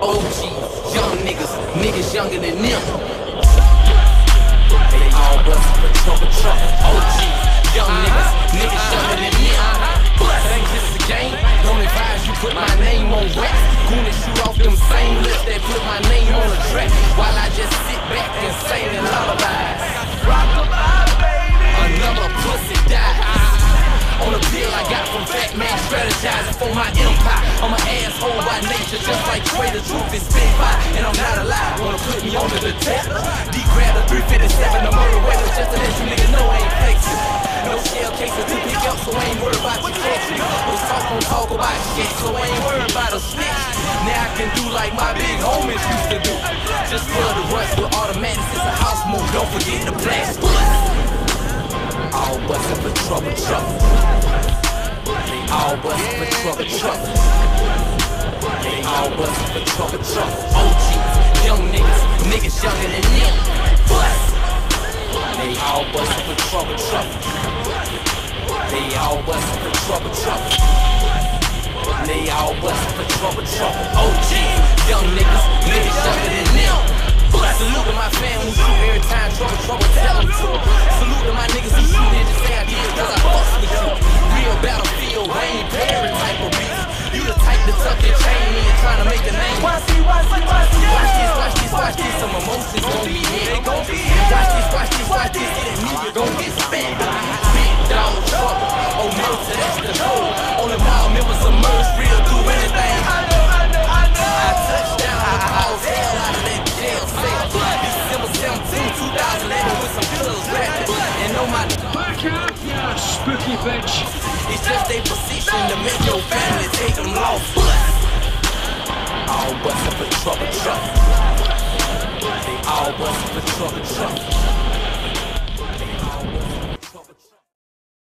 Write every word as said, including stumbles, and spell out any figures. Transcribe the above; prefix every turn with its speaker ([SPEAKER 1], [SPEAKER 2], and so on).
[SPEAKER 1] O Gs, young niggas, niggas younger than them. They all bustin' for trouble, trouble. O Gs, young niggas, niggas younger than them. Plus, ain't just a game. Don't advise you put my name on wax. Goon and shoot off them same lips that put my name on the track, while I just sit back and sing and lullabies. Another pussy died on a pill I got from Fat Man, strategizing for my empire. I'm an asshole by nature, just like Trey, the truth is spit by. And I'm not alive, wanna put me under the tap. D-grab the three fifty-seven, the murder weapon, just to let you niggas know I ain't flexing. No shell cases to pick up, so I ain't worried about you catching. Was talk on talk about shit, so I ain't worried about a snitch. Now I can do like my big homies used to do. Just flood the rush with automatics, it's a house move, don't forget the blast bullets. All bustin' for trouble, trouble. They all bustin' for trouble, trouble. They all bustin' for trouble, trouble. O Gs, young niggas, niggas younger than them. Bust. They all bustin' for trouble, trouble. They all bustin' for trouble, trouble. They all bustin' for trouble, trouble. O Gs, young niggas, niggas younger than them. Bust. Salute to my fam who shoot every time trouble, trouble, tell them to. Salute to my niggas who shoot in, just say I did cause I fucks with you. Real battlefield, Wayne Perry type of beef. You the type to tuck your chain in and trying to make a name. Watch this, watch this, watch this, watch this, watch this, watch this. Some emotions gon' be here, they gon' be here. Watch this, watch this, watch this, get at me, you gon' get spent. Big dog trouble, oh mercy, that's the code. Only mile members of merge, real do anything. I know, I know, I know. I touched down, I cause hell out of that jail cell. December seventeenth, two thousand eleven with some killers rapping. And know my
[SPEAKER 2] back up, yeah, spooky bitch.
[SPEAKER 1] It's just a position to make your family take them off. All bustin' for trouble, trouble. They all bustin' for trouble, trouble.